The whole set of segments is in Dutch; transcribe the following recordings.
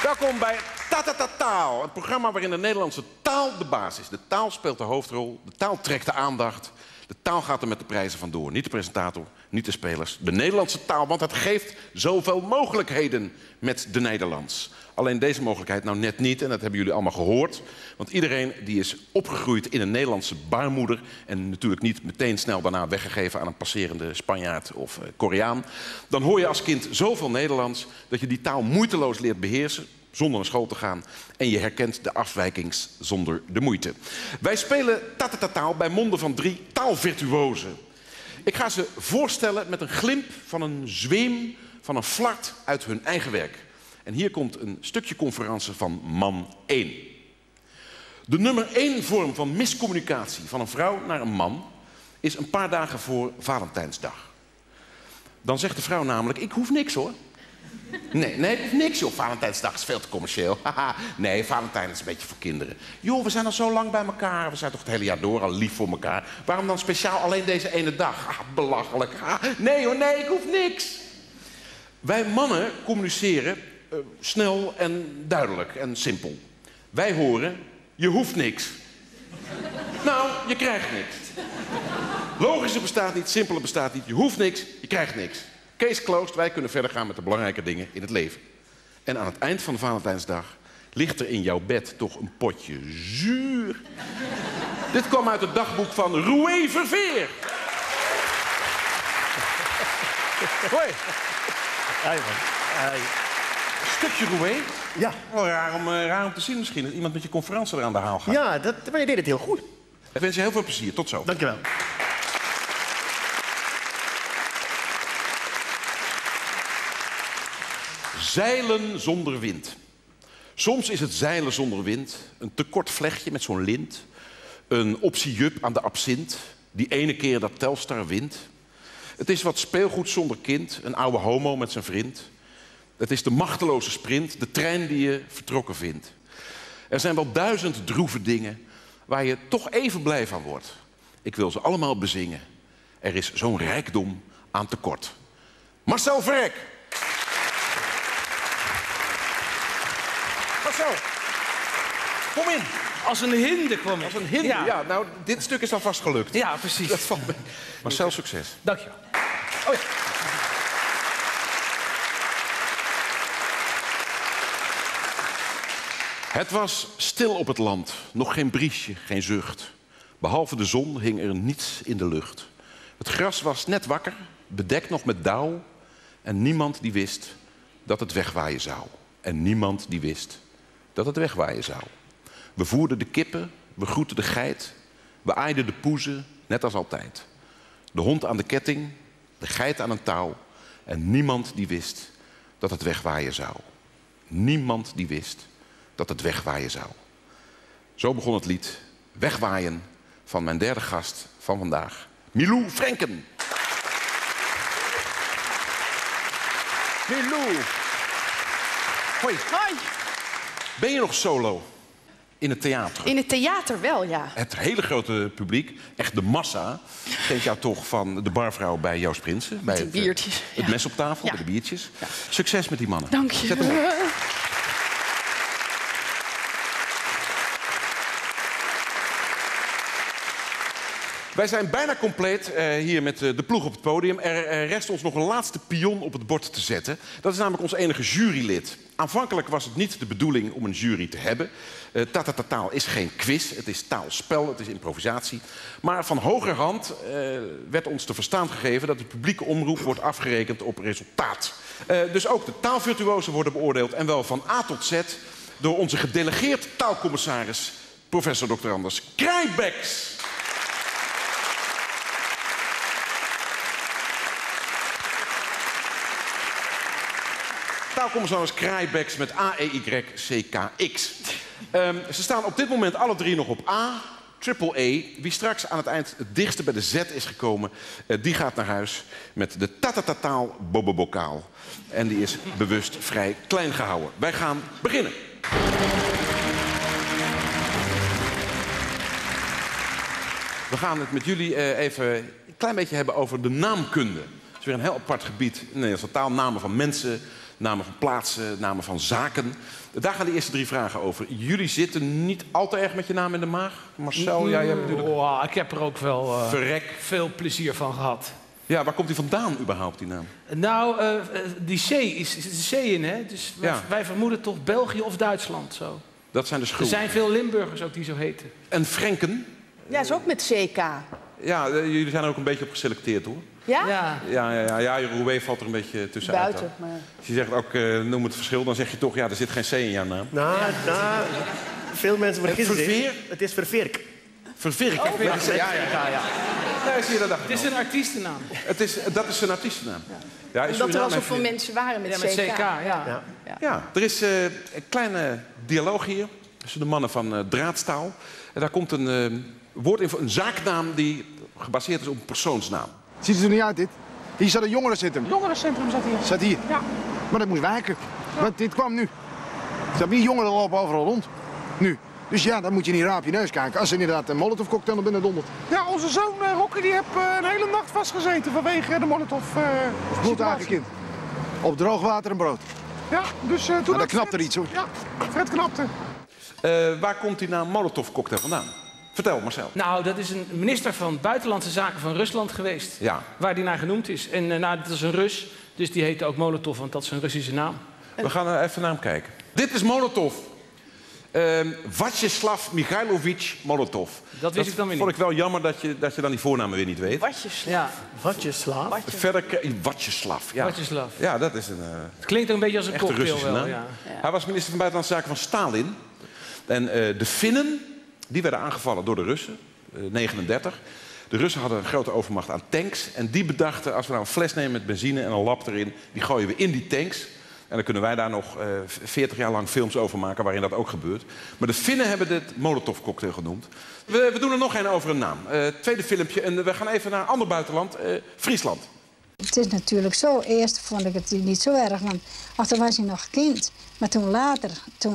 Welkom bij Taal, een programma waarin de Nederlandse taal de basis is. De taal speelt de hoofdrol, de taal trekt de aandacht. De taal gaat er met de prijzen vandoor. Niet de presentator, niet de spelers. De Nederlandse taal, want het geeft zoveel mogelijkheden met de Nederlands. Alleen deze mogelijkheid nou net niet, en dat hebben jullie allemaal gehoord. Want iedereen die is opgegroeid in een Nederlandse baarmoeder... en natuurlijk niet meteen snel daarna weggegeven aan een passerende Spanjaard of Koreaan... dan hoor je als kind zoveel Nederlands dat je die taal moeiteloos leert beheersen... zonder naar school te gaan. En je herkent de afwijkings zonder de moeite. Wij spelen Taal bij monden van 3 taalvirtuozen. Ik ga ze voorstellen met een glimp van een zweem van een flart uit hun eigen werk. En hier komt een stukje conferentie van man 1. De nummer 1 vorm van miscommunicatie van een vrouw naar een man... is een paar dagen voor Valentijnsdag. Dan zegt de vrouw namelijk, ik hoef niks hoor. Nee, ik hoef niks joh, Valentijnsdag is veel te commercieel. Nee, Valentijn is een beetje voor kinderen. Joh, we zijn al zo lang bij elkaar, we zijn toch het hele jaar door al lief voor elkaar. Waarom dan speciaal alleen deze ene dag? Belachelijk. Nee hoor, nee, ik hoef niks. Wij mannen communiceren snel en duidelijk en simpel. Wij horen, je hoeft niks. Nou, je krijgt niks. Logische bestaat niet, simpele bestaat niet, je hoeft niks, je krijgt niks. Case closed, wij kunnen verder gaan met de belangrijke dingen in het leven. En aan het eind van de Valentijnsdag ligt er in jouw bed toch een potje zuur. Dit kwam uit het dagboek van Roué Verveer. Hoi. Hey, man. Hey. Stukje Roué? Ja. Wel raar om te zien misschien, dat iemand met je conferentie er aan de haal gaat. Ja, maar je deed het heel goed. Ik wens je heel veel plezier. Tot zo. Dankjewel. Zeilen zonder wind. Soms is het zeilen zonder wind een te kort vlechtje met zo'n lint. Een optie-jup aan de absint. Die ene keer dat Telstar wint. Het is wat speelgoed zonder kind. Een oude homo met zijn vriend. Het is de machteloze sprint. De trein die je vertrokken vindt. Er zijn wel 1000 droeve dingen waar je toch even blij van wordt. Ik wil ze allemaal bezingen. Er is zo'n rijkdom aan tekort. Marcel Verrek. Marcel, kom in. Als een hinde kwam ik. Als een hinde, ja. Nou, dit stuk is alvast gelukt. Ja, precies. Dat valt mee. Marcel, succes. Dank je. Oh ja. Het was stil op het land. Nog geen briesje, geen zucht. Behalve de zon hing er niets in de lucht. Het gras was net wakker, bedekt nog met dauw. En niemand die wist dat het wegwaaien zou. En niemand die wist dat het wegwaaien zou. We voerden de kippen, we groetten de geit. We aaiden de poezen, net als altijd. De hond aan de ketting, de geit aan een touw. En niemand die wist dat het wegwaaien zou. Niemand die wist dat het wegwaaien zou. Zo begon het lied Wegwaaien van mijn derde gast van vandaag, Milou Frenken. Milou. Hoi. Hoi. Ben je nog solo in het theater? In het theater wel, ja. Het hele grote publiek, echt de massa, kent jou toch van de barvrouw bij Joost Prinsen. Bij de biertjes. Het mes op tafel, Ja. bij de biertjes. Ja. Succes met die mannen. Dank je. Zet hem op. Wij zijn bijna compleet hier met de ploeg op het podium. Er rest ons nog een laatste pion op het bord te zetten. Dat is namelijk ons enige jurylid. Aanvankelijk was het niet de bedoeling om een jury te hebben. Taal is geen quiz, het is taalspel, het is improvisatie. Maar van hogerhand werd ons te verstaan gegeven dat de publieke omroep wordt afgerekend op resultaat. Dus ook de taalvirtuozen worden beoordeeld en wel van A tot Z door onze gedelegeerd taalcommissaris, professor Dr. Anders Krijbeks. Taalcommissaris Krijbeks met A-E-Y-C-K-X. Ze staan op dit moment alle 3 nog op A, triple E. Wie straks aan het eind het dichtste bij de Z is gekomen, die gaat naar huis met de Taal bobobokaal. En die is bewust vrij klein gehouden. Wij gaan beginnen. We gaan het met jullie even een klein beetje hebben over de naamkunde. is weer een heel apart gebied. In de Nederlandse taal, namen van mensen, namen van plaatsen, namen van zaken. Daar gaan de eerste 3 vragen over. Jullie zitten niet al te erg met je naam in de maag. Marcel, jij hebt natuurlijk... Oh, ik heb er ook wel veel plezier van gehad. Ja, waar komt die vandaan überhaupt, die naam? Nou, die C is de C in, hè? Dus wij vermoeden toch België of Duitsland zo. Dat zijn de schulden. Er zijn veel Limburgers ook die zo heten. En Frenken? Ja, is ook met CK. Ja, jullie zijn er ook een beetje op geselecteerd, hoor. Ja? Ja, Roué valt er een beetje tussenuit. Buiten, maar... Als je zegt ook, noem het verschil, dan zeg je toch, ja, er zit geen C in jouw naam. Nou, veel mensen vergissen zich. Het is Vervirk. Vervirk? Oh, ja. Nee, zie je, dat dacht ik Het is al. een artiestennaam. Dat is een artiestennaam. Ja, Omdat er al zoveel mensen waren met CK. Ja, er is een kleine dialoog hier tussen de mannen van Draadstaal. En daar komt een woord in voor een zaaknaam die gebaseerd is op een persoonsnaam. Ziet het er niet uit, dit? Hier zat een jongerencentrum. Jongerencentrum zat hier. Zat hier? Ja. Maar dat moest wijken. Want dit kwam nu. Er staan hier jongeren lopen overal rond. Nu. Dus ja, dan moet je niet raar op je neus kijken als er inderdaad een molotovcocktail naar binnen dondert. Ja, onze zoon Rocky die heeft een hele nacht vastgezeten vanwege de molotov. Bloedhagen kind. Op droog water en brood. Ja, dus toen... Maar dat knapt er iets hoor. Ja, Fred knapte. Waar komt die naam Molotov-cocktail vandaan? Vertel, Marcel. Nou, dat is een minister van Buitenlandse Zaken van Rusland geweest. Ja. Waar die naar genoemd is. En dat is een Rus, dus die heette ook Molotov, want dat is een Russische naam. We gaan even naar hem kijken. Dit is Molotov. Vyacheslav Mikhailovich Molotov. Dat wist ik dan weer vond niet. ik wel jammer dat je dan die voornamen weer niet weet. Ja, Vyacheslav. Verder, Vyacheslav. Ja. Vyacheslav. Ja, dat is een Het klinkt ook een beetje als een echte cocktail Russische wel. naam. Ja. Hij was minister van Buitenlandse Zaken van Stalin. En de Finnen, die werden aangevallen door de Russen, 39. De Russen hadden een grote overmacht aan tanks. En die bedachten, als we nou een fles nemen met benzine en een lap erin, die gooien we in die tanks. En dan kunnen wij daar nog 40 jaar lang films over maken waarin dat ook gebeurt. Maar de Finnen hebben dit Molotov-cocktail genoemd. We doen er nog een over een naam. Tweede filmpje. En we gaan even naar een ander buitenland, Friesland. Het is natuurlijk zo. Eerst vond ik het niet zo erg, want toen was hij nog kind. Maar toen later,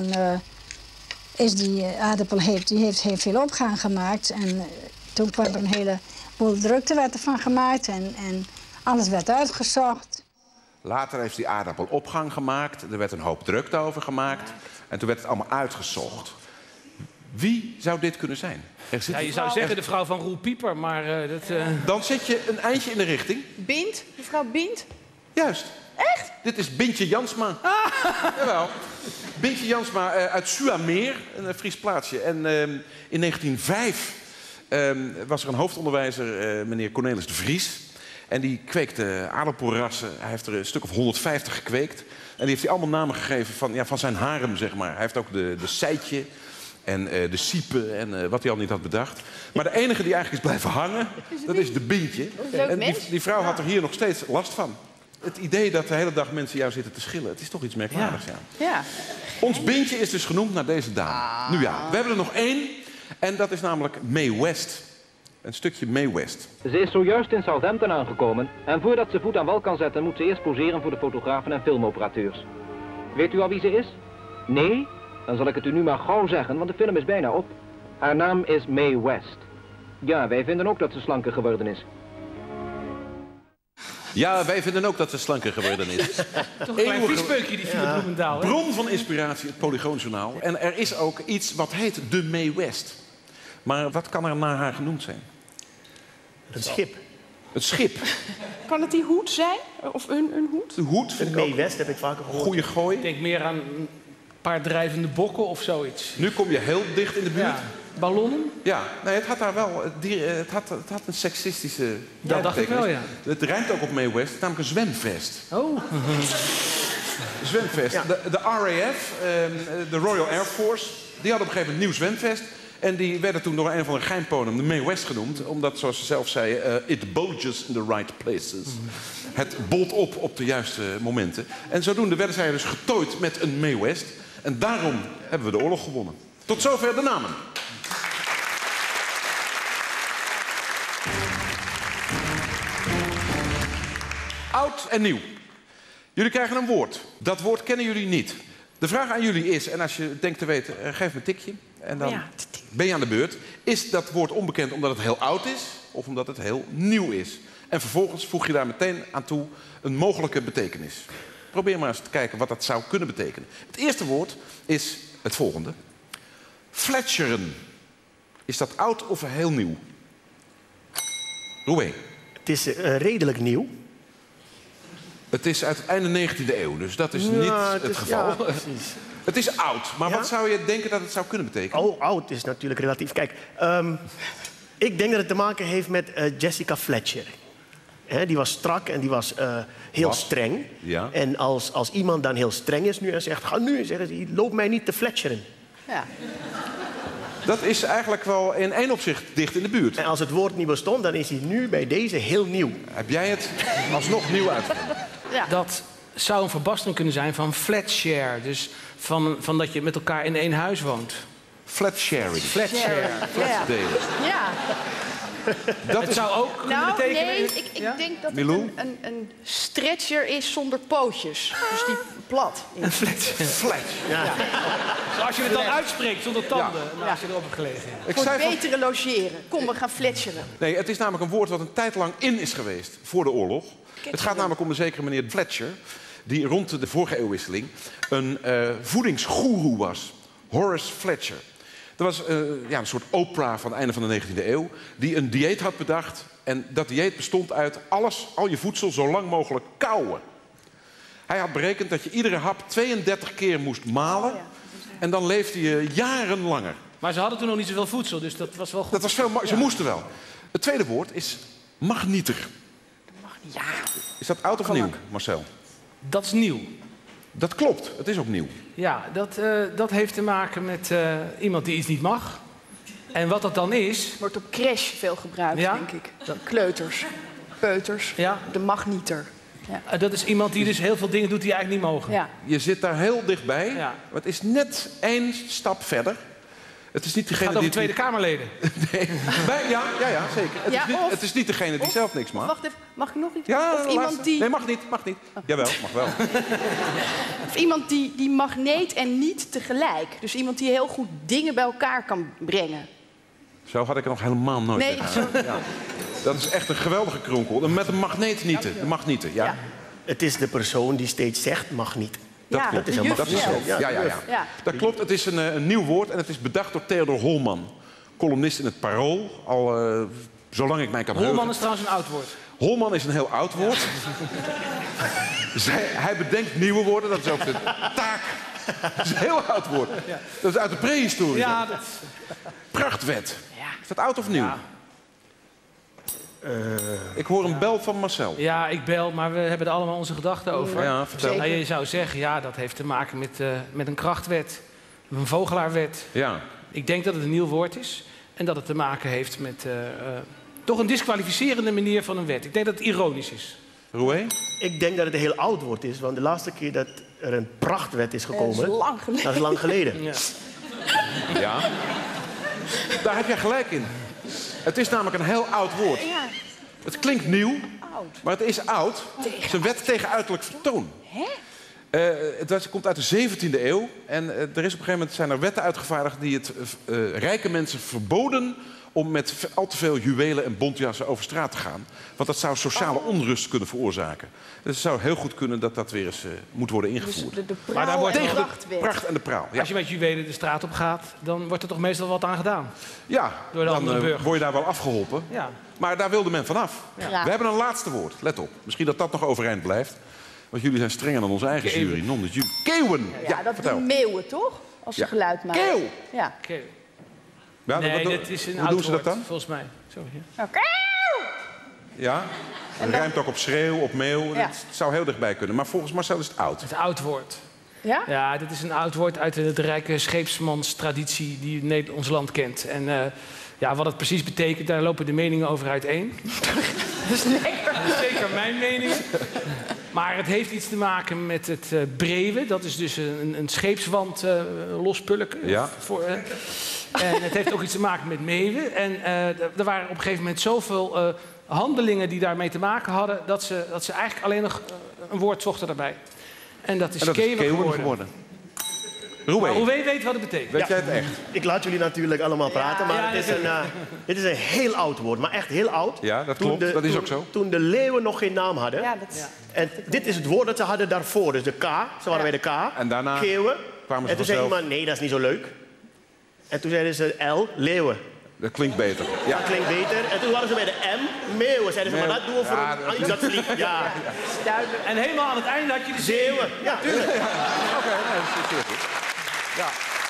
is die aardappel heeft veel opgang gemaakt. En toen kwam er een heleboel drukte werd ervan gemaakt en alles werd uitgezocht. Later heeft die aardappel opgang gemaakt. Er werd een hoop drukte over gemaakt. En toen werd het allemaal uitgezocht. Wie zou dit kunnen zijn? Ja, je zou zeggen de vrouw van Roel Pieper, maar Dan zit je een eindje in de richting. Bint? Mevrouw Bint? Juist. Echt? Dit is Bintje Jansma. Jawel. Bintje Jansma uit Suameer, een Fries plaatsje. En in 1905 was er een hoofdonderwijzer, meneer Cornelis de Vries. En die kweekte aardappelrassen. Hij heeft er een stuk of 150 gekweekt. En die heeft hij allemaal namen gegeven van zijn harem, zeg maar. Hij heeft ook de Seitje en de Siepe en wat hij al niet had bedacht. Maar de enige die eigenlijk is blijven hangen, dat is de Bintje. En die vrouw had er hier nog steeds last van. Het idee dat de hele dag mensen jou zitten te schillen, het is toch iets merkwaardigs. Ja. Ons Bintje is dus genoemd naar deze dame. Nu ja, we hebben er nog één. En dat is namelijk Mae West. Een stukje Mae West. Ze is zojuist in Southampton aangekomen en voordat ze voet aan wal kan zetten moet ze eerst poseren voor de fotografen en filmoperateurs. Weet u al wie ze is? Nee? Dan zal ik het u nu maar gauw zeggen, want de film is bijna op. Haar naam is Mae West. Ja, wij vinden ook dat ze slanker geworden is. Ja, wij vinden ook dat ze slanker geworden is. toch een klein viespeukje, die Philip Bloemendaal. Bron van inspiratie, het Polygoonjournaal. En er is ook iets wat heet de Mae West. Maar wat kan er naar haar genoemd zijn? Een schip. Het schip. Kan het die hoed zijn? Of een hoed? De hoed vind Een ik ook Mae West heb ik vaker gehoord. goede gooi. Ik denk meer aan een paar drijvende bokken of zoiets. Nu kom je heel dicht in de buurt. Ja. Ballonnen? Ja, nee, het had daar wel. Het had een seksistische. Dat dacht ik wel, ja. Het rijmt ook op Mae West, namelijk een zwemvest. Oh. Een zwemvest. Ja. De RAF, de Royal Air Force, die hadden op een gegeven moment een nieuw zwemvest. En die werden toen door een of andere geheimponum de Mae West genoemd. Omdat, zoals ze zelf zei, it bulges in the right places. Het bolt op de juiste momenten. En zodoende werden zij dus getooid met een Mae West. En daarom hebben we de oorlog gewonnen. Tot zover de namen. Oud en nieuw. Jullie krijgen een woord. Dat woord kennen jullie niet. De vraag aan jullie is, en als je denkt te weten, geef me een tikje. En dan ben je aan de beurt. Is dat woord onbekend omdat het heel oud is of omdat het heel nieuw is? En vervolgens voeg je daar meteen aan toe een mogelijke betekenis. Probeer maar eens te kijken wat dat zou kunnen betekenen. Het eerste woord is het volgende. Fletcheren. Is dat oud of heel nieuw? Roué. Het is redelijk nieuw. Het is uit het einde 19e eeuw, dus dat is niet het geval. Ja, precies. Het is oud, maar wat zou je denken dat het zou kunnen betekenen? Oh, oud is natuurlijk relatief. Kijk, ik denk dat het te maken heeft met Jessica Fletcher. Die was strak en die was heel streng. Ja. En als iemand dan heel streng is nu en zegt... ga nu, zeggen ze, loop mij niet te fletcheren. Ja. Dat is eigenlijk wel in één opzicht dicht in de buurt. En als het woord niet bestond, dan is hij nu bij deze heel nieuw. Heb jij het alsnog nieuw uitgevonden? Ja. Dat zou een verbastering kunnen zijn van flatshare. Dus van dat je met elkaar in één huis woont. Flatsharing. Flatshare. Flatdelen. Ja. Het zou ook kunnen betekenen... nee, ik denk dat Milou? het een stretcher is zonder pootjes. Dus die plat. Een flatshare. Flat. Dus als je het dan uitspreekt zonder tanden, Ja. als je erop hebt gelegen. Ik Voor zei van... betere logeren. Kom, we gaan fletcheren. Nee, het is namelijk een woord wat een tijd lang in is geweest voor de oorlog. Het gaat namelijk om een zekere meneer Fletcher, die rond de vorige eeuwwisseling een voedingsgoeroe was. Horace Fletcher. Dat was een soort Oprah van het einde van de 19e eeuw, die een dieet had bedacht. En dat dieet bestond uit al je voedsel zo lang mogelijk kauwen. Hij had berekend dat je iedere hap 32 keer moest malen. En dan leefde je jaren langer. Maar ze hadden toen nog niet zoveel voedsel, dus dat was wel goed. Dat was veel, ze moesten wel. Het tweede woord is magnieter. Ja. Is dat oud of nieuw, Marcel? Dat is nieuw. Dat klopt, het is ook nieuw. Ja, dat heeft te maken met iemand die iets niet mag. En wat dat dan is... Wordt op crash veel gebruikt, Ja? denk ik. Kleuters, peuters, Ja? de magnieter. Ja. Dat is iemand die dus heel veel dingen doet die eigenlijk niet mogen. Ja. Je zit daar heel dichtbij, Ja. maar het is net één stap verder. Het is niet Het degene gaat over die... Tweede Kamerleden. Nee. Ja, zeker. Ja, Het is niet degene die zelf niks mag. Wacht even, mag ik nog iets? Ja, Of iemand laatste. die... Nee, mag niet. Jawel, mag wel. Of iemand die magneet en niet tegelijk. Dus iemand die heel goed dingen bij elkaar kan brengen. Zo had ik er nog helemaal nooit Nee, tegen. zo... Ja. Dat is echt een geweldige kronkel. Met een magneetnieten. De magnieten, ja. Ja. Het is de persoon die steeds zegt, mag niet. Dat Ja, klopt. de Dat is juf, Dat is ja. zo. Ja. Ja. Dat klopt. Het is een nieuw woord en het is bedacht door Theodor Holman. Columnist in het Parool. Al zolang ik mij kan heugen. Holman is trouwens een oud woord. Holman is een heel oud woord. Hij bedenkt nieuwe woorden. Dat is ook de taak. Dat is een heel oud woord. Dat is uit de prehistorie. Ja, dat... Prachtwet. Is dat oud of nieuw? Ja. Ik hoor een bel van Marcel. Ja, ik bel, maar we hebben er allemaal onze gedachten over. Ja, vertel. Nou, je zou zeggen, ja, dat heeft te maken met een krachtwet. Een vogelaarwet. Ja. Ik denk dat het een nieuw woord is. En dat het te maken heeft met toch een disqualificerende manier van een wet. Ik denk dat het ironisch is. Roué? Ik denk dat het een heel oud woord is, want de laatste keer dat er een prachtwet is gekomen... Dat is lang geleden. Dat is lang geleden. Ja. Ja. Daar heb jij gelijk in. Het is namelijk een heel oud woord. Ja, Het klinkt nieuw, oud. maar het is oud. Het is een wet tegen uiterlijk vertoon. Hè? Het komt uit de 17e eeuw. En er is op een gegeven moment zijn er wetten uitgevaardigd die het rijke mensen verboden om met al te veel juwelen en bontjassen over straat te gaan. Want dat zou sociale onrust kunnen veroorzaken. Dus het zou heel goed kunnen dat dat weer eens moet worden Dus ingevoerd. de Maar daar praal wordt en tegen de de prachtwet. Pracht en de praal. Ja, Als je met juwelen de straat op gaat, dan wordt er toch meestal wat aan gedaan. ja Door de andere dan burgers. word je daar wel afgeholpen. Ja. Maar daar wilde men vanaf. Ja. We hebben een laatste woord, let op. Misschien dat dat nog overeind blijft. Want jullie zijn strenger dan onze eigen Keeuwen. jury. Non de ju. Keeuwen! Ja, dat vertel. doen meeuwen, toch? Als ze Ja. geluid maken. Keeuw! Ja. Oké. Ja, Nee, wat- dit is een hoe oud doen ze dat woord, dan? volgens mij. Zo, ja. Oké. Ja, het rijmt ook op schreeuw, op meeuw. Ja. Het zou heel dichtbij kunnen. Maar volgens Marcel is het oud. Het is een oud woord. Ja? Ja, dit is een oud woord uit de rijke scheepsmanstraditie die ons land kent. En ja, wat het precies betekent, daar lopen de meningen over uiteen. Dat is lekker. Dat is zeker mijn mening. Maar het heeft iets te maken met het breven. Dat is dus een scheepswand lospulken. Ja. En het heeft ook iets te maken met meeuwen. En er waren op een gegeven moment zoveel handelingen die daarmee te maken hadden... dat ze eigenlijk alleen nog een woord zochten daarbij. En dat is En dat is keeuwen Keeuwen geworden. Roué. Roué weet wat het betekent. Weet jij het echt? Ik laat jullie natuurlijk allemaal praten, maar het is een heel oud woord. Maar echt heel oud. Ja, dat klopt. Dat is ook zo. Toen de leeuwen nog geen naam hadden. Ja, dat is... En dit is het woord dat ze hadden daarvoor. Dus de K, ze waren bij de K. En daarna Geeuwen. kwamen ze En toen zei vanzelf. iemand, nee, dat is niet zo leuk. En toen zeiden ze L, leeuwen. Dat klinkt beter. Ja. Dat klinkt beter. En toen waren ze bij de M, meeuwen. Zeiden ze, maar dat doen we voor iets dat vliegt. Ja. duidelijk. En helemaal aan het einde had je de Zeeuwen. Ja, tuurlijk. Oké, nee, dat is zeer goed. Ja.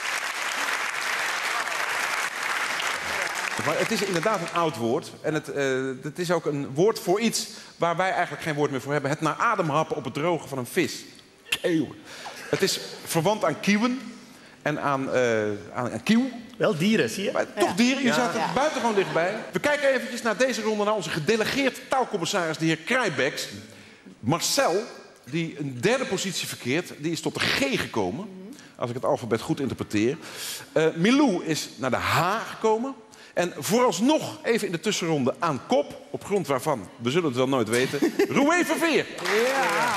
Maar het is inderdaad een oud woord. En het is ook een woord voor iets waar wij eigenlijk geen woord meer voor hebben. Het naar adem happen op het droge van een vis. Eeuw. Het is verwant aan kieuwen en aan kieuw. Wel dieren, zie je? Maar toch dieren, je zaten buitengewoon dichtbij. We kijken eventjes naar deze ronde naar onze gedelegeerd taalcommissaris, de heer Krijbeks. Marcel, die een derde positie verkeert, die is tot de G gekomen. Als ik het alfabet goed interpreteer. Milou is naar de H gekomen. En vooralsnog even in de tussenronde aan kop, op grond waarvan, we zullen het wel nooit weten, Roué Verveer. Ja.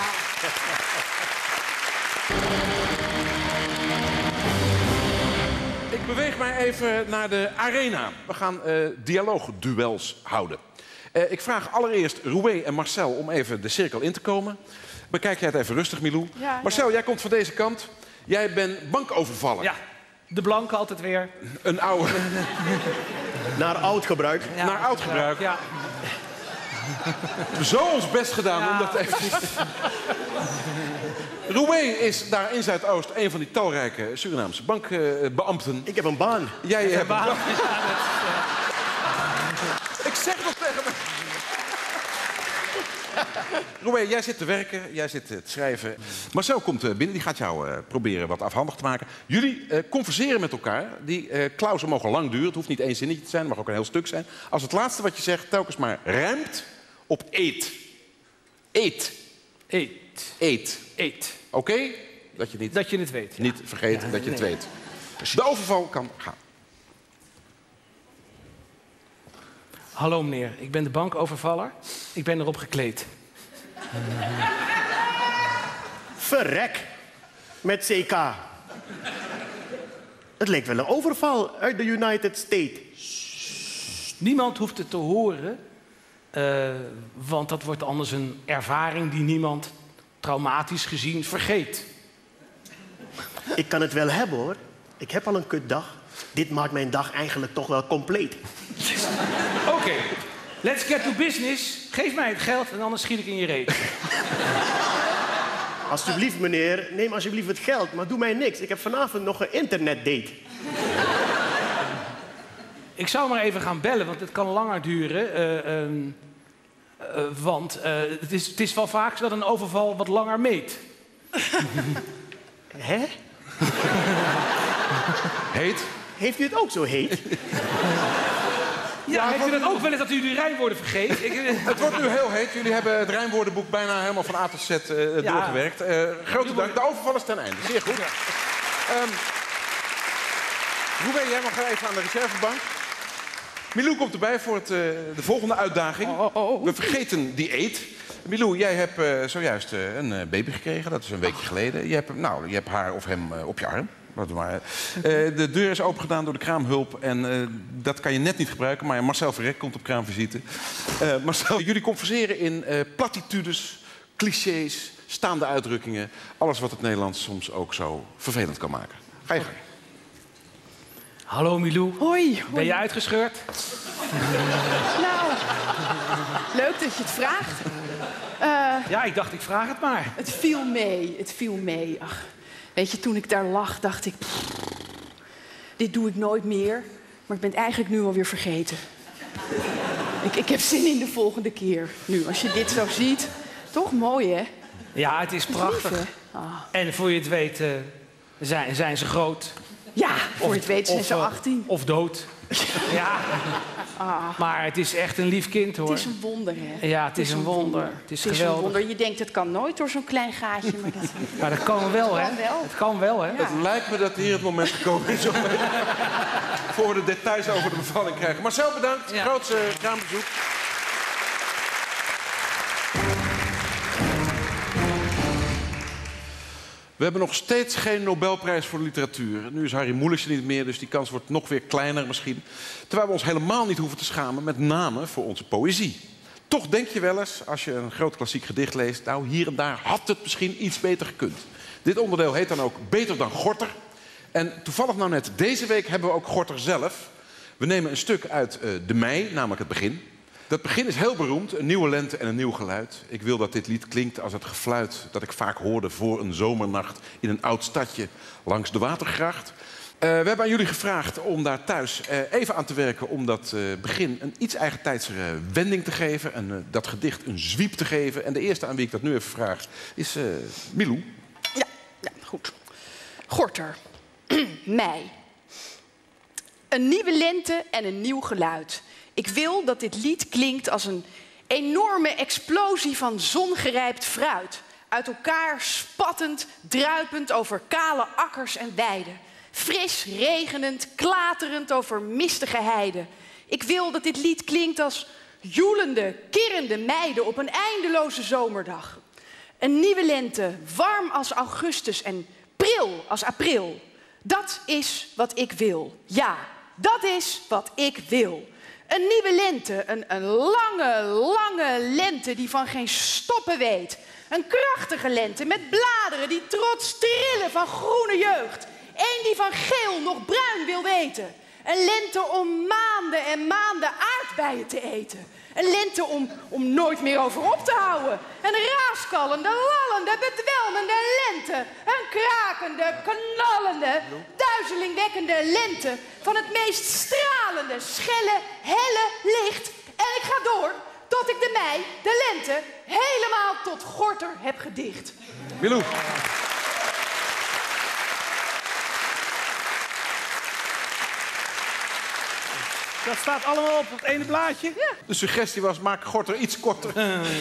Ik beweeg mij even naar de arena. We gaan dialoogduels houden. Ik vraag allereerst Roué en Marcel om even de cirkel in te komen. Bekijk jij het even rustig, Milou. Ja, Marcel, jij komt van deze kant. Jij bent bankovervaller. Ja, de blanke altijd weer. Een oude... Naar oud gebruik. Ja. Naar oud gebruik. Ja. Zo ons best gedaan om dat eventjes... Roué is daar in Zuidoost een van die talrijke Surinaamse bankbeambten. Ik heb een baan. Jij hebt een Baan. baan. Ja, Ik zeg nog tegen me. Roué, jij zit te werken, jij zit te schrijven. Marcel komt binnen, die gaat jou proberen wat afhandig te maken. Jullie converseren met elkaar. Die klauzen mogen lang duren. Het hoeft niet één zinnetje te zijn, het mag ook een heel stuk zijn. Als het laatste wat je zegt telkens maar rijmt op eet. Eet. Eet. Eet. Eet. Oké? Dat je Dat je het weet. Ja. niet vergeet dat je het weet. De overval kan gaan. Hallo meneer, ik ben de bankovervaller. Ik ben erop gekleed. Verrek. Met CK. Het leek wel een overval uit de United States. Niemand hoeft het te horen, want dat wordt anders een ervaring die niemand traumatisch gezien vergeet. Ik kan het wel hebben, hoor. Ik heb al een kutdag. Dit maakt mijn dag eigenlijk toch wel compleet. Oké, let's get to business. Geef mij het geld en anders schiet ik in je reet. Alsjeblieft, meneer, neem alsjeblieft het geld, maar doe mij niks. Ik heb vanavond nog een internetdate. Ik zou maar even gaan bellen, want het kan langer duren. Want het is wel vaak zo dat een overval wat langer meet. Hè? Heet. Heeft u het ook zo heet? Ja, heeft u dat ook wel eens dat u die rijwoorden vergeet? Het wordt nu heel heet. Jullie hebben het rijmwoordenboek bijna helemaal van A tot Z doorgewerkt. Grote dank. De overval is ten einde. Zeer goed. Roué, jij mag even aan de reservebank. Milou komt erbij voor de volgende uitdaging. We vergeten die eet. Milou, jij hebt zojuist een baby gekregen. Dat is een weekje geleden. Je hebt haar of hem op je arm. De deur is opengedaan door de kraamhulp en dat kan je net niet gebruiken. Maar Marcel Verrek komt op kraamvisite. Marcel, jullie converseren in platitudes, clichés, staande uitdrukkingen. Alles wat het Nederlands soms ook zo vervelend kan maken. Ga je gang. Hallo Milou. Hoi. Ben je uitgescheurd? Nou, leuk dat je het vraagt. Ja, ik dacht ik vraag het maar. Het viel mee. Ach, weet je, toen ik daar lag, dacht ik... dit doe ik nooit meer. Maar ik ben het eigenlijk nu alweer vergeten. Ik heb zin in de volgende keer. Nu, als je dit zo ziet. Toch mooi, hè? Ja, het is prachtig. Lief, hè? En voor je het weet zijn ze groot. Ja, voor je het weet zijn ze 18. Of dood. Ja. Maar het is echt een lief kind, hoor. Het is een wonder, hè? Ja, het is een wonder. Het is geweldig. Een wonder. Je denkt, het kan nooit door zo'n klein gaatje. Maar dat... Maar dat kan wel, hè? Het kan wel, hè? Ja. Het lijkt me dat hier het moment gekomen is om voor de details over de bevalling krijgen. Marcel, bedankt. Ja. Grootste kraambezoek. We hebben nog steeds geen Nobelprijs voor de literatuur. Nu is Harry Mulisch er niet meer, dus die kans wordt nog weer kleiner misschien. Terwijl we ons helemaal niet hoeven te schamen, met name voor onze poëzie. Toch denk je wel eens, als je een groot klassiek gedicht leest... nou, hier en daar had het misschien iets beter gekund. Dit onderdeel heet dan ook Beter dan Gorter. En toevallig nou net deze week hebben we ook Gorter zelf. We nemen een stuk uit de mei, namelijk het begin. Dat begin is heel beroemd, een nieuwe lente en een nieuw geluid. Ik wil dat dit lied klinkt als het gefluit dat ik vaak hoorde voor een zomernacht... in een oud stadje langs de Watergracht. We hebben aan jullie gevraagd om daar thuis even aan te werken... om dat begin een iets eigentijdse wending te geven... en dat gedicht een zwiep te geven. En de eerste aan wie ik dat nu even vraag is Milou. Ja, goed. Gorter. Mei. Een nieuwe lente en een nieuw geluid. Ik wil dat dit lied klinkt als een enorme explosie van zongerijpt fruit. Uit elkaar spattend, druipend over kale akkers en weiden. Fris, regenend, klaterend over mistige heiden. Ik wil dat dit lied klinkt als joelende, kirrende meiden op een eindeloze zomerdag. Een nieuwe lente, warm als augustus en pril als april. Dat is wat ik wil. Ja, dat is wat ik wil. Een nieuwe lente, een lange lente die van geen stoppen weet. Een krachtige lente met bladeren die trots trillen van groene jeugd. Eén die van geel nog bruin wil weten. Een lente om maanden en maanden aardbeien te eten. Een lente om nooit meer over op te houden. Een raaskallende, lallende, bedwelmende lente. Een krakende, knallende, duizelingwekkende lente. Van het meest stralende, schelle, helle licht. En ik ga door tot ik de mei, de lente, helemaal tot Gorter heb gedicht. Milou. Dat staat allemaal op het ene blaadje? Ja. De suggestie was, maak Gorter iets korter.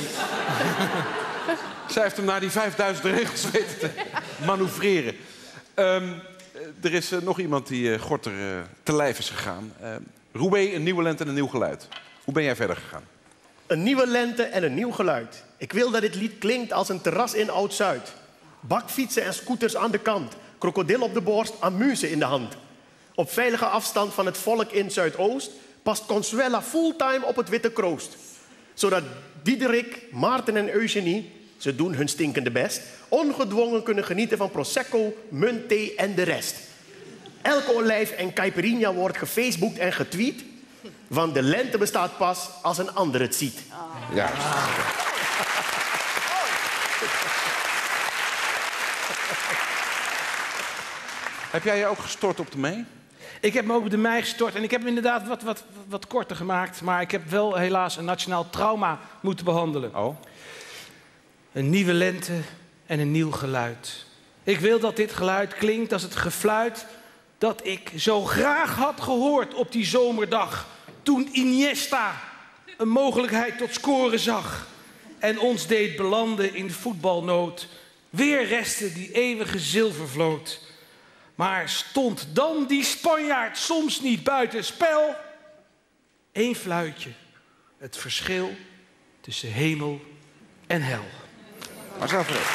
Zij heeft hem naar die 5000 regels weten te manoeuvreren. Er is nog iemand die Gorter te lijf is gegaan. Roué, een nieuwe lente en een nieuw geluid. Hoe ben jij verder gegaan? Een nieuwe lente en een nieuw geluid. Ik wil dat dit lied klinkt als een terras in Oud-Zuid. Bakfietsen en scooters aan de kant. Krokodil op de borst, amuse in de hand. Op veilige afstand van het volk in Zuidoost... past Consuela fulltime op het witte kroost. Zodat Diederik, Maarten en Eugenie... ze doen hun stinkende best... ongedwongen kunnen genieten van Prosecco, muntthee en de rest. Elke olijf en caipirinha wordt gefaceboekt en getweet... want de lente bestaat pas als een ander het ziet. Ja. Heb jij je ook gestort op de mei? Ik heb me ook op de mei gestort en ik heb hem inderdaad wat korter gemaakt. Maar ik heb wel helaas een nationaal trauma moeten behandelen. Oh. Een nieuwe lente en een nieuw geluid. Ik wil dat dit geluid klinkt als het gefluit dat ik zo graag had gehoord op die zomerdag. Toen Iniesta een mogelijkheid tot scoren zag. En ons deed belanden in voetbalnood. Weer restte die eeuwige zilvervloot. Maar stond dan die Spanjaard soms niet buiten spel? Eén fluitje. Het verschil tussen hemel en hel. Marcel Verheij.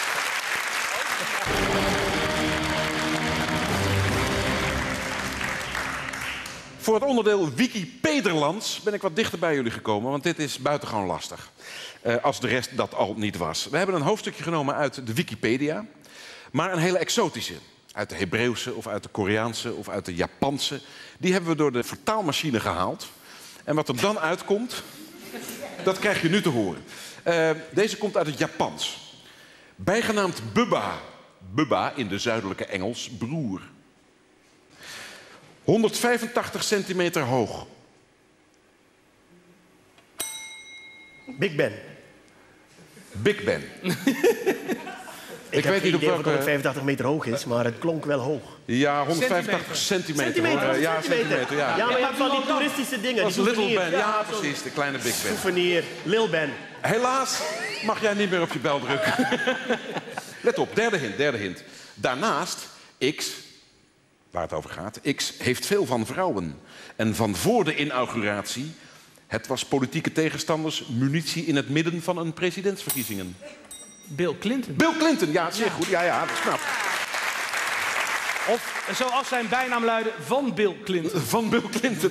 Voor het onderdeel Wikipederlands ben ik wat dichter bij jullie gekomen, want dit is buitengewoon lastig. Als de rest dat al niet was. We hebben een hoofdstukje genomen uit de Wikipedia, maar een hele exotische. Uit de Hebreeuwse of uit de Koreaanse of uit de Japanse. Die hebben we door de vertaalmachine gehaald. En wat er dan uitkomt, dat krijg je nu te horen. Deze komt uit het Japans. Bijgenaamd Bubba. Bubba in de zuidelijke Engels broer. 185 centimeter hoog. Big Ben. Big Ben. Ik weet niet of het 185 meter hoog is, maar het klonk wel hoog. Ja, 185 centimeter. Ja, centimeter. Ja, ja, maar je hebt van die toeristische dingen. Dat is Little Ben. Ja, precies. De kleine Big Ben. Souvenir. Lil Ben. Helaas mag jij niet meer op je bel drukken. Let op, derde hint. Daarnaast, X, waar het over gaat, X heeft veel van vrouwen. En van voor de inauguratie, het was politieke tegenstanders munitie in het midden van een presidentsverkiezingen. Bill Clinton. Bill Clinton, ja, zeer goed. Ja, dat is knap. Of zoals zijn bijnaam luidde, van Bill Clinton. Van Bill Clinton.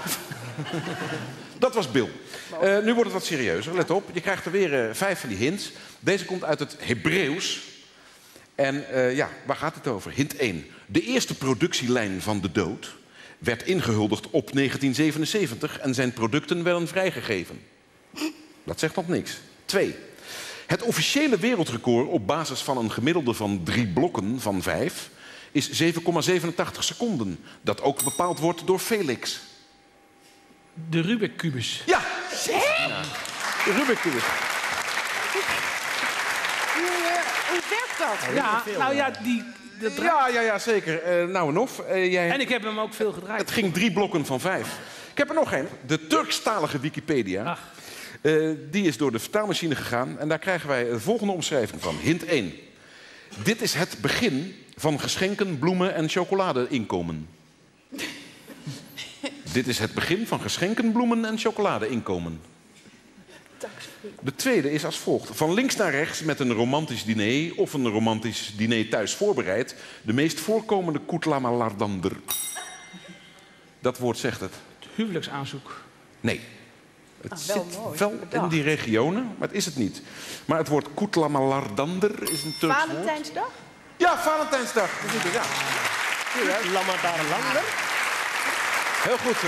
Dat was Bill. Nu wordt het wat serieuzer. Let op, je krijgt er weer 5 van die hints. Deze komt uit het Hebreeuws. En waar gaat het over? Hint 1. De eerste productielijn van de dood werd ingehuldigd op 1977 en zijn producten werden vrijgegeven. Dat zegt nog niks. 2. Het officiële wereldrecord op basis van een gemiddelde van 3 blokken van 5 is 7,87 seconden. Dat ook bepaald wordt door Felix. De Rubik-kubus. Ja! De Rubik-kubus. Hoe werkt dat? Ja, nou ja, Ja, zeker. Nou en of. En ik heb hem ook veel gedraaid. Het ging 3 blokken van 5. Ik heb er nog één. De Turkstalige Wikipedia. Ach. Die is door de vertaalmachine gegaan. En daar krijgen wij de volgende omschrijving van. Hint 1. Dit is het begin van geschenken, bloemen en chocoladeinkomen. Dit is het begin van geschenken, bloemen en chocoladeinkomen. De tweede is als volgt. Van links naar rechts met een romantisch diner of een romantisch diner thuis voorbereid. De meest voorkomende koetlamalardander. Dat woord zegt het. Huwelijksaanzoek. Nee. Het wel zit mooi wel bedacht. in die regionen, maar het is het niet. Maar het woord koetlamalardander is een Turks woord. Valentijnsdag? Ja, Valentijnsdag. Dat is het, ja. Lamadar. Heel goed.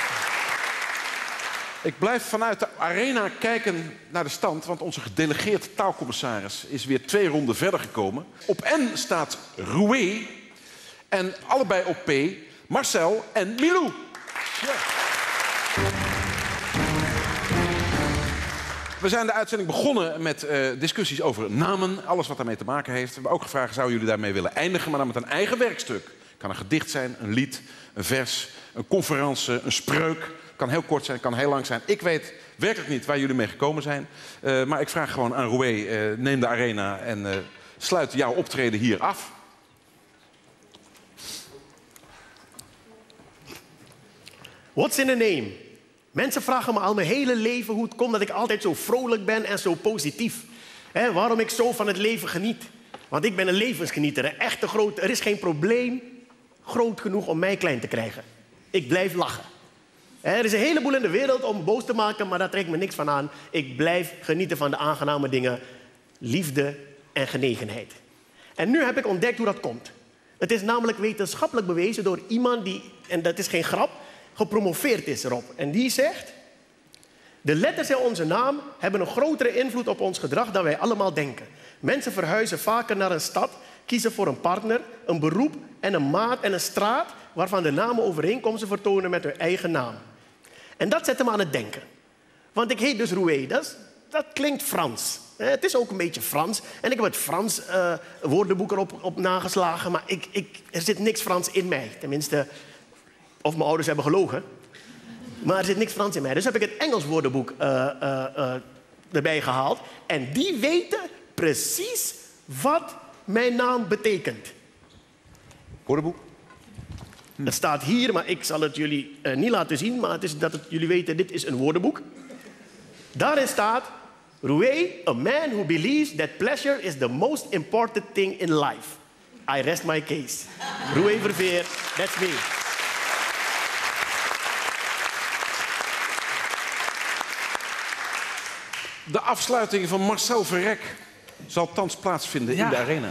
Ik blijf vanuit de arena kijken naar de stand, want onze gedelegeerd taalcommissaris is weer 2 ronden verder gekomen. Op N staat Roué en allebei op P Marcel en Milou. Ja. We zijn de uitzending begonnen met discussies over namen, alles wat daarmee te maken heeft. We hebben ook gevraagd, zouden jullie daarmee willen eindigen, maar dan met een eigen werkstuk. Het kan een gedicht zijn, een lied, een vers, een conferentie, een spreuk. Het kan heel kort zijn, het kan heel lang zijn. Ik weet werkelijk niet waar jullie mee gekomen zijn. Maar ik vraag gewoon aan Roué, neem de arena en sluit jouw optreden hier af. What's in a name? Mensen vragen me al mijn hele leven hoe het komt dat ik altijd zo vrolijk ben en zo positief. Waarom ik zo van het leven geniet. Want ik ben een levensgenieter. Er is geen probleem groot genoeg om mij klein te krijgen. Ik blijf lachen. Er is een heleboel in de wereld om boos te maken, maar daar trekt me niks van aan. Ik blijf genieten van de aangename dingen. Liefde en genegenheid. En nu heb ik ontdekt hoe dat komt. Het is namelijk wetenschappelijk bewezen door iemand die, en dat is geen grap, gepromoveerd is erop. En die zegt: de letters in onze naam hebben een grotere invloed op ons gedrag dan wij allemaal denken. Mensen verhuizen vaker naar een stad, kiezen voor een partner, een beroep en een maat en een straat waarvan de namen overeenkomsten vertonen met hun eigen naam. En dat zet me aan het denken. Want ik heet dus Roué, dat klinkt Frans. Het is ook een beetje Frans. En ik heb het Frans woordenboek erop nageslagen, maar er zit niks Frans in mij. Tenminste, of mijn ouders hebben gelogen. Maar er zit niks Frans in mij. Dus heb ik het Engels woordenboek erbij gehaald. En die weten precies wat mijn naam betekent. Woordenboek? Het staat hier, maar ik zal het jullie niet laten zien. Maar het is dat jullie weten, dit is een woordenboek. Daarin staat: Roué, a man who believes that pleasure is the most important thing in life. I rest my case. Roué Verveer, that's me. De afsluiting van Marcel Verrek zal thans plaatsvinden in de arena.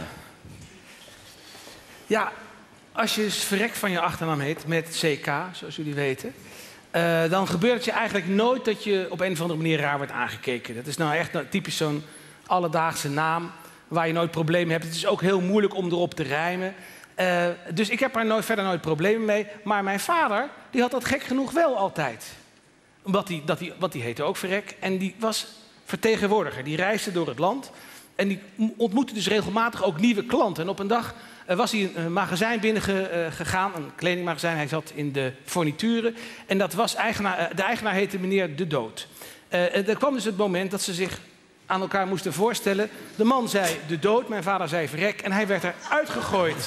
Ja, als je Verrek van je achternaam heet, met CK, zoals jullie weten, dan gebeurt het je eigenlijk nooit dat je op een of andere manier raar wordt aangekeken. Dat is nou echt typisch zo'n alledaagse naam waar je nooit problemen hebt. Het is ook heel moeilijk om erop te rijmen. Dus ik heb er verder nooit problemen mee. Maar mijn vader, die had dat gek genoeg wel altijd. Want die heette ook Verrek en die was vertegenwoordiger. Die reisde door het land en die ontmoette dus regelmatig ook nieuwe klanten. En op een dag was hij een magazijn binnengegaan, een kledingmagazijn. Hij zat in de fornituren en dat was de eigenaar heette meneer De Dood. Er kwam dus het moment dat ze zich aan elkaar moesten voorstellen. De man zei De Dood, mijn vader zei Verrek en hij werd eruit gegooid.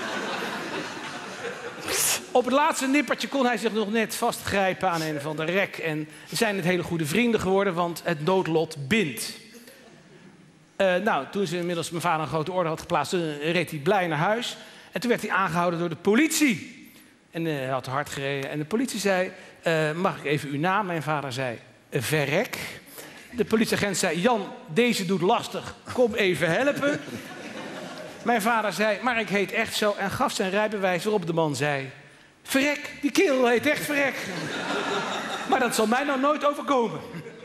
Op het laatste nippertje kon hij zich nog net vastgrijpen aan een van de rek. En zijn het hele goede vrienden geworden, want het noodlot bindt. Nou, toen ze inmiddels mijn vader een grote orde had geplaatst, reed hij blij naar huis. En toen werd hij aangehouden door de politie. En hij had hard gereden. En de politie zei, mag ik even uw naam? Mijn vader zei, verrek. De politieagent zei, Jan, deze doet lastig. Kom even helpen. Mijn vader zei, maar ik heet echt zo. En gaf zijn rijbewijs waarop de man zei, verrek, die kerel heet echt verrek. Maar dat zal mij nou nooit overkomen.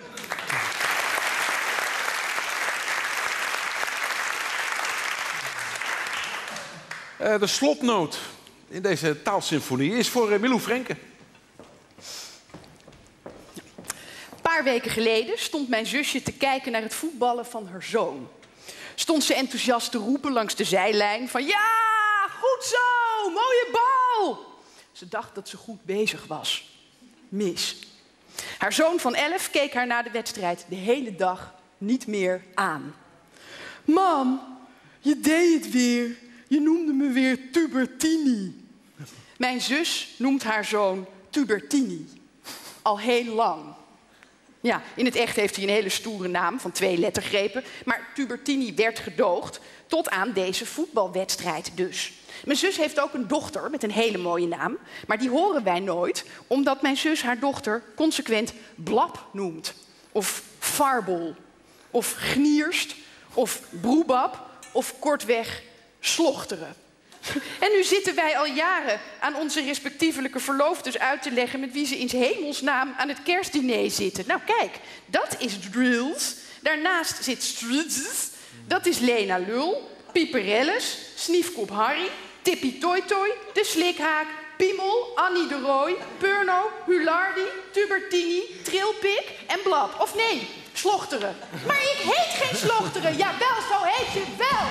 De slotnoot in deze taalsymfonie is voor Milou Frenke. Een paar weken geleden stond mijn zusje te kijken naar het voetballen van haar zoon. Stond ze enthousiast te roepen langs de zijlijn van... Ja, goed zo, mooie bal! Ze dacht dat ze goed bezig was. Mis. Haar zoon van 11 keek haar na de wedstrijd de hele dag niet meer aan. Mam, je deed het weer. Je noemde me weer Tubertini. Mijn zus noemt haar zoon Tubertini. Al heel lang. Ja, in het echt heeft hij een hele stoere naam van 2 lettergrepen. Maar Tubertini werd gedoogd tot aan deze voetbalwedstrijd dus. Mijn zus heeft ook een dochter met een hele mooie naam. Maar die horen wij nooit, omdat mijn zus haar dochter consequent Blab noemt. Of Farbol. Of Gnierst. Of Broebab. Of kortweg Slochteren. En nu zitten wij al jaren aan onze respectievelijke verloofdes uit te leggen... met wie ze in hemelsnaam aan het kerstdiner zitten. Nou kijk, dat is Drills. Daarnaast zit Strizzes. Dat is Lena Lul, Piperelles, Sniefkop Harry, Tippie Toy Toy, De Slikhaak, Piemel, Annie de Rooij, Purno, Hulardi, Tubertini, Trilpik en Blab. Of nee, Slochteren. Maar ik heet geen Slochteren. Jawel, zo heet je wel.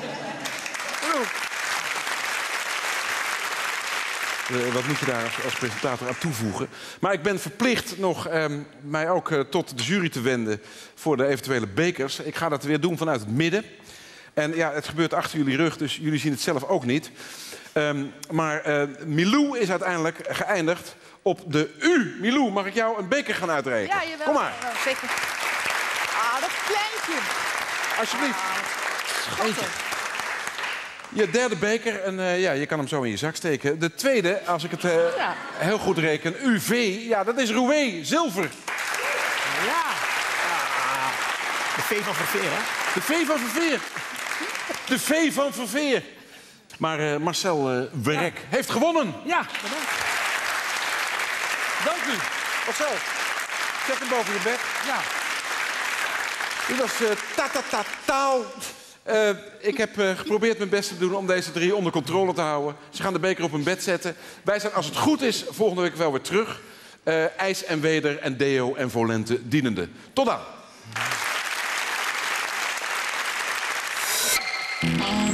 Wat moet je daar als presentator aan toevoegen? Maar ik ben verplicht nog mij ook tot de jury te wenden voor de eventuele bekers. Ik ga dat weer doen vanuit het midden. En ja, het gebeurt achter jullie rug, dus jullie zien het zelf ook niet. Maar Milou is uiteindelijk geëindigd op de U. Milou, mag ik jou een beker gaan uitreiken? Ja, jawel. Kom maar. Jawel, zeker. Ah, dat kleintje. Alsjeblieft. Schattig. Je derde beker en ja, je kan hem zo in je zak steken. De tweede, als ik het heel goed reken, UV, ja, dat is Roué, zilver. Ja. De V van Verveer, hè? De V van Verveer. De V van Verveer. Maar Marcel Werk heeft gewonnen. Ja, bedankt. Dank u. Marcel, zet hem boven je bed. Ja. Dit was taal. Ik heb geprobeerd mijn best te doen om deze 3 onder controle te houden. Ze gaan de beker op hun bed zetten. Wij zijn, als het goed is, volgende week wel weer terug. IJs en Weder en Deo en Volente dienende. Tot dan.